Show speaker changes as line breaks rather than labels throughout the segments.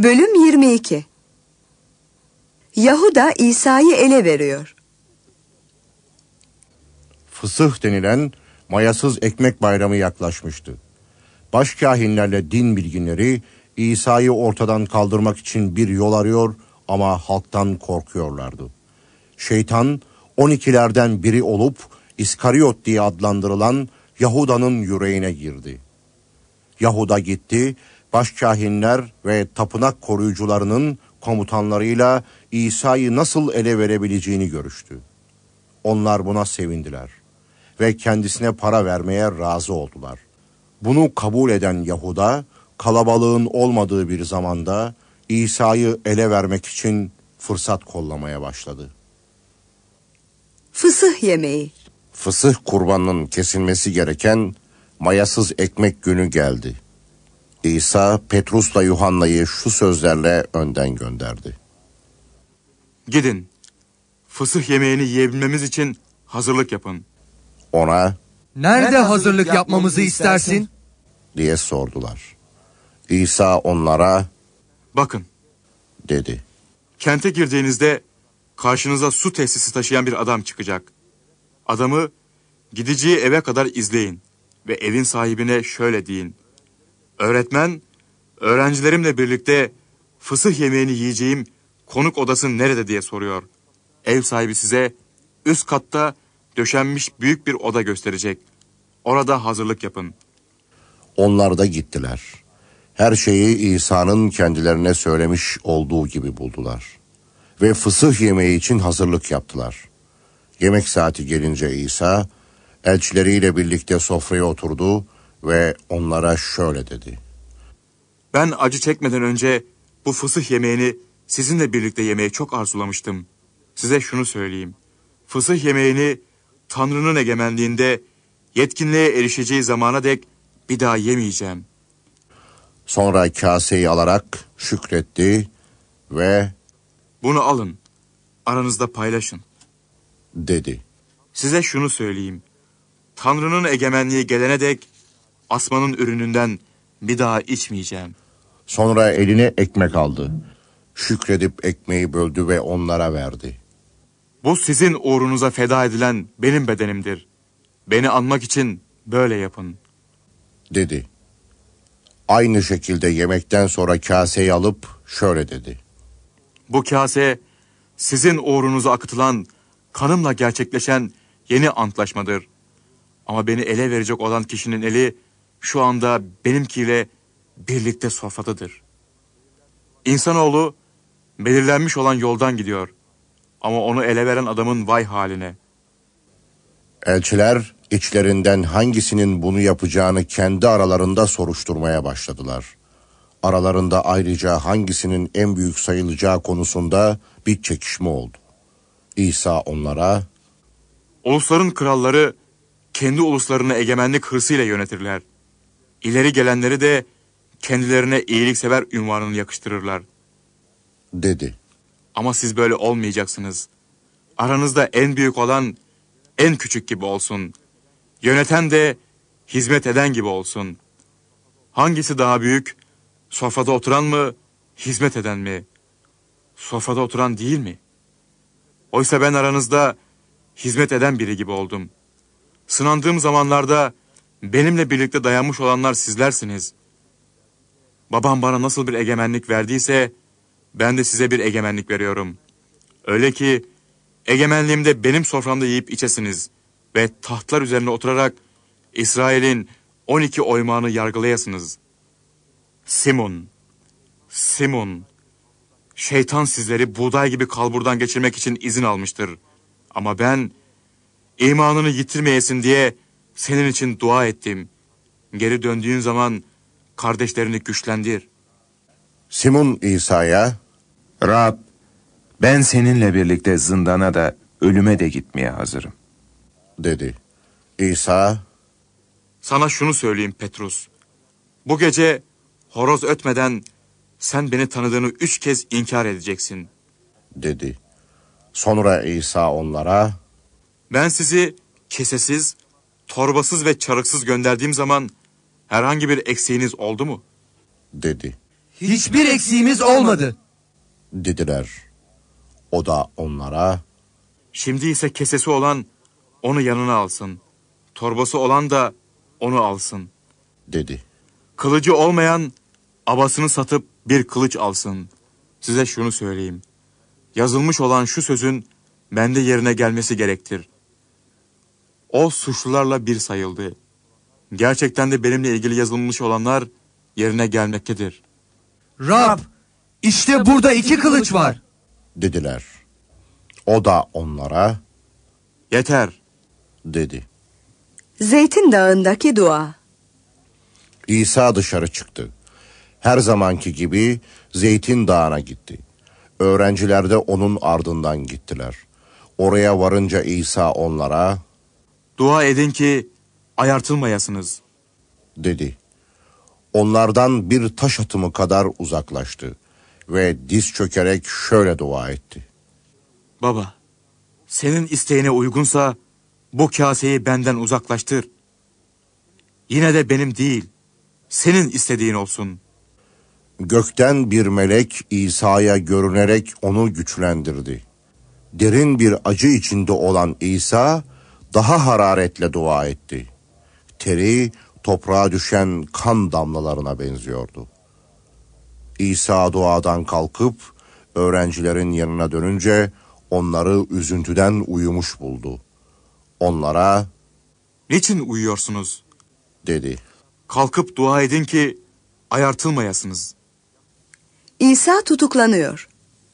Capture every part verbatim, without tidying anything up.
Bölüm yirmi iki. Yahuda İsa'yı ele veriyor.
Fısıh denilen mayasız ekmek bayramı yaklaşmıştı. Başkâhinlerle din bilginleri İsa'yı ortadan kaldırmak için bir yol arıyor ama halktan korkuyorlardı. Şeytan on ikilerden biri olup İskariot diye adlandırılan Yahuda'nın yüreğine girdi. Yahuda gitti, başkâhinler ve tapınak koruyucularının komutanlarıyla İsa'yı nasıl ele verebileceğini görüştü. Onlar buna sevindiler ve kendisine para vermeye razı oldular. Bunu kabul eden Yahuda, kalabalığın olmadığı bir zamanda İsa'yı ele vermek için fırsat kollamaya başladı.
Fısıh yemeği.
Fısıh kurbanının kesilmesi gereken mayasız ekmek günü geldi. İsa, Petrus'la Yuhanna'yı şu sözlerle önden gönderdi.
Gidin, fısıh yemeğini yiyebilmemiz için hazırlık yapın.
Ona,
Nerede hazırlık yapmamızı istersin?
diye sordular. İsa onlara,
Bakın,
dedi.
kente girdiğinizde karşınıza su tesisi taşıyan bir adam çıkacak. Adamı gideceği eve kadar izleyin ve evin sahibine şöyle deyin. Öğretmen, öğrencilerimle birlikte fısıh yemeğini yiyeceğim konuk odası nerede diye soruyor. Ev sahibi size üst katta döşenmiş büyük bir oda gösterecek. Orada hazırlık yapın.
Onlar da gittiler. Her şeyi İsa'nın kendilerine söylemiş olduğu gibi buldular. Ve fısıh yemeği için hazırlık yaptılar. Yemek saati gelince İsa, elçileriyle birlikte sofraya oturdu ve onlara şöyle dedi.
Ben acı çekmeden önce bu fısıh yemeğini sizinle birlikte yemeyi çok arzulamıştım. Size şunu söyleyeyim. Fısıh yemeğini Tanrı'nın egemenliğinde yetkinliğe erişeceği zamana dek bir daha yemeyeceğim.
Sonra kaseyi alarak şükretti ve
Bunu alın, aranızda paylaşın.
dedi.
Size şunu söyleyeyim. Tanrı'nın egemenliği gelene dek asmanın ürününden bir daha içmeyeceğim.
Sonra eline ekmek aldı. Şükredip ekmeği böldü ve onlara verdi.
Bu sizin uğrunuza feda edilen benim bedenimdir. Beni anmak için böyle yapın.
Dedi. Aynı şekilde yemekten sonra kaseyi alıp şöyle dedi.
Bu kase sizin uğrunuza akıtılan, kanımla gerçekleşen yeni antlaşmadır. Ama beni ele verecek olan kişinin eli şu anda benimkiyle birlikte sofradadır. İnsanoğlu belirlenmiş olan yoldan gidiyor. Ama onu ele veren adamın vay haline.
Elçiler içlerinden hangisinin bunu yapacağını kendi aralarında soruşturmaya başladılar. Aralarında ayrıca hangisinin en büyük sayılacağı konusunda bir çekişme oldu. İsa onlara,
Ulusların kralları kendi uluslarını egemenlik hırsıyla yönetirler. İleri gelenleri de kendilerine iyiliksever ünvanını yakıştırırlar.
dedi.
Ama siz böyle olmayacaksınız. Aranızda en büyük olan en küçük gibi olsun. Yöneten de hizmet eden gibi olsun. Hangisi daha büyük? Sofrada oturan mı, hizmet eden mi? Sofrada oturan değil mi? Oysa ben aranızda hizmet eden biri gibi oldum. Sınandığım zamanlarda benimle birlikte dayanmış olanlar sizlersiniz. Babam bana nasıl bir egemenlik verdiyse ben de size bir egemenlik veriyorum. Öyle ki egemenliğimde benim soframda yiyip içesiniz ve tahtlar üzerine oturarak İsrail'in on iki oymağını yargılayasınız. Simon, Simon, şeytan sizleri buğday gibi kalburdan geçirmek için izin almıştır. Ama ben imanını yitirmeyesin diye senin için dua ettim. Geri döndüğün zaman kardeşlerini güçlendir.
Simon İsa'ya,
Rab, ben seninle birlikte zindana da ölüme de gitmeye hazırım.
dedi. İsa,
Sana şunu söyleyeyim Petrus. Bu gece horoz ötmeden sen beni tanıdığını üç kez inkar edeceksin.
dedi. Sonra İsa onlara,
Ben sizi kesesiz, torbasız ve çarıksız gönderdiğim zaman herhangi bir eksiğiniz oldu mu?
dedi.
Hiçbir eksiğimiz olmadı.
dediler. O da onlara,
Şimdi ise kesesi olan onu yanına alsın. Torbası olan da onu alsın.
dedi.
Kılıcı olmayan abasını satıp bir kılıç alsın. Size şunu söyleyeyim. Yazılmış olan şu sözün bende yerine gelmesi gerektir. O suçlularla bir sayıldı. Gerçekten de benimle ilgili yazılmış olanlar yerine gelmektedir.
Rab, işte burada iki kılıç var.
Dediler. O da onlara,
Yeter.
dedi.
Zeytin Dağı'ndaki dua.
İsa dışarı çıktı. Her zamanki gibi Zeytin Dağı'na gitti. Öğrenciler de onun ardından gittiler. Oraya varınca İsa onlara,
Dua edin ki ayartılmayasınız.
dedi. Onlardan bir taş atımı kadar uzaklaştı ve diz çökerek şöyle dua etti.
Baba, senin isteğine uygunsa bu kaseyi benden uzaklaştır. Yine de benim değil, senin istediğin olsun.
Gökten bir melek İsa'ya görünerek onu güçlendirdi. Derin bir acı içinde olan İsa daha hararetle dua etti. Teri toprağa düşen kan damlalarına benziyordu. İsa duadan kalkıp öğrencilerin yanına dönünce onları üzüntüden uyumuş buldu. Onlara,
Niçin uyuyorsunuz?
dedi.
Kalkıp dua edin ki ayartılmayasınız.
İsa tutuklanıyor.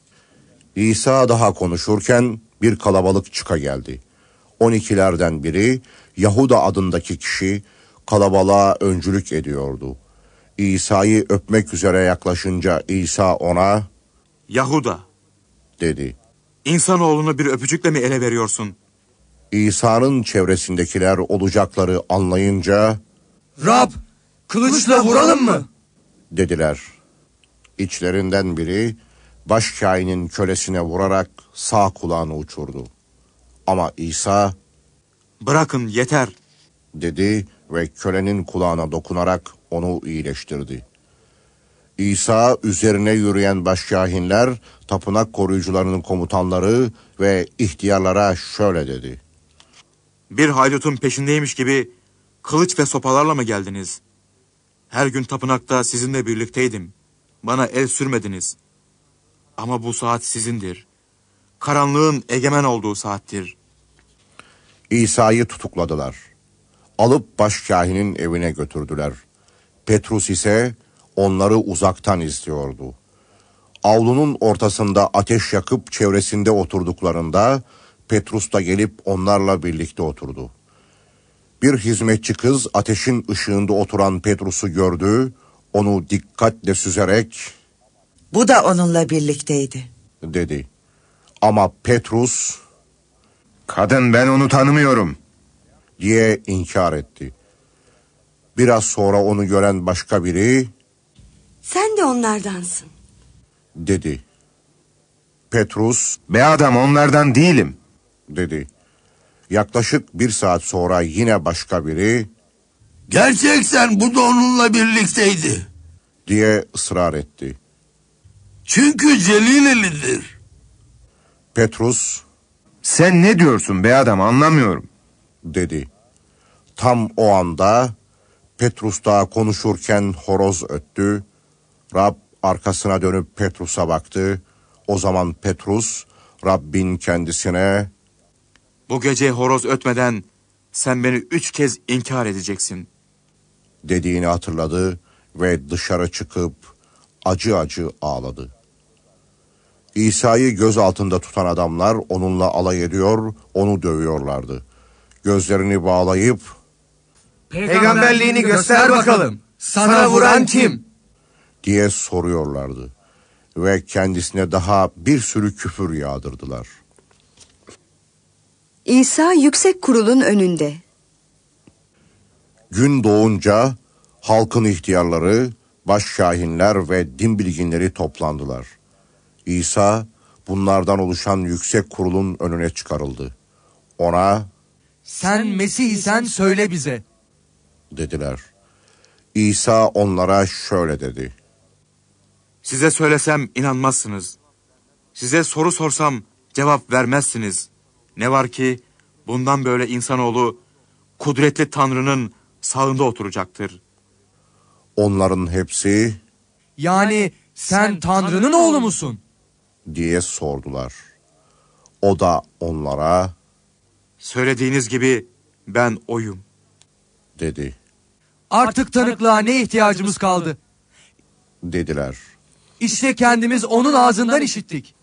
İsa daha konuşurken bir kalabalık çıka geldi. On ikilerden biri, Yahuda adındaki kişi, kalabalığa öncülük ediyordu. İsa'yı öpmek üzere yaklaşınca İsa ona,
Yahuda,
dedi.
insanoğlunu bir öpücükle mi ele veriyorsun?
İsa'nın çevresindekiler olacakları anlayınca,
Rab, kılıçla vuralım mı?
dediler. İçlerinden biri, başkâhinin kölesine vurarak sağ kulağını uçurdu. Ama İsa,
Bırakın yeter.
dedi ve kölenin kulağına dokunarak onu iyileştirdi. İsa üzerine yürüyen başkâhinler, tapınak koruyucularının komutanları ve ihtiyarlara şöyle dedi.
Bir haydutun peşindeymiş gibi kılıç ve sopalarla mı geldiniz? Her gün tapınakta sizinle birlikteydim. Bana el sürmediniz. Ama bu saat sizindir. Karanlığın egemen olduğu saattir.
İsa'yı tutukladılar. Alıp başkâhinin evine götürdüler. Petrus ise onları uzaktan izliyordu. Avlunun ortasında ateş yakıp çevresinde oturduklarında Petrus da gelip onlarla birlikte oturdu. Bir hizmetçi kız ateşin ışığında oturan Petrus'u gördü, onu dikkatle süzerek
Bu da onunla birlikteydi.
dedi. Ama Petrus
Kadın, ben onu tanımıyorum.
diye inkar etti. Biraz sonra onu gören başka biri
Sen de onlardansın.
dedi. Petrus
Be adam, onlardan değilim.
dedi. Yaklaşık bir saat sonra yine başka biri
Gerçekten bu da onunla birlikteydi.
diye ısrar etti.
Çünkü Celilelidir.
Petrus
Sen ne diyorsun be adam, anlamıyorum.
dedi. Tam o anda Petrus daha konuşurken horoz öttü. Rab arkasına dönüp Petrus'a baktı. O zaman Petrus Rabbin kendisine
Bu gece horoz ötmeden sen beni üç kez inkar edeceksin.
dediğini hatırladı ve dışarı çıkıp acı acı ağladı. İsa'yı göz altında tutan adamlar onunla alay ediyor, onu dövüyorlardı. Gözlerini bağlayıp
Peygamberliğini göster bakalım. Sana vuran kim?
diye soruyorlardı. Ve kendisine daha bir sürü küfür yağdırdılar.
İsa yüksek kurulun önünde.
Gün doğunca halkın ihtiyarları, başşahinler ve din bilginleri toplandılar. İsa bunlardan oluşan yüksek kurulun önüne çıkarıldı. Ona
Sen Mesih isen söyle bize.
dediler. İsa onlara şöyle dedi.
Size söylesem inanmazsınız. Size soru sorsam cevap vermezsiniz. Ne var ki bundan böyle insanoğlu kudretli Tanrı'nın sağında oturacaktır.
Onların hepsi
Yani sen Tanrı'nın oğlu musun?
diye sordular. O da onlara
Söylediğiniz gibi ben oyum.
dedi.
Artık tanıklığa ne ihtiyacımız kaldı?
Dediler.
İşte kendimiz onun ağzından işittik.